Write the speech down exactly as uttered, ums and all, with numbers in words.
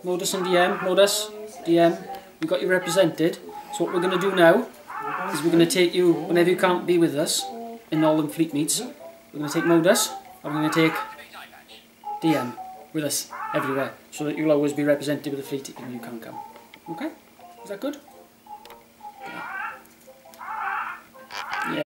Modus and D M, Modus, D M, we got you represented. So what we're going to do now is we're going to take you, whenever you can't be with us in all them fleet meets, we're going to take Modus, and we're going to take D M with us everywhere, so that you'll always be represented with the fleet when you can't come. Okay? Is that good?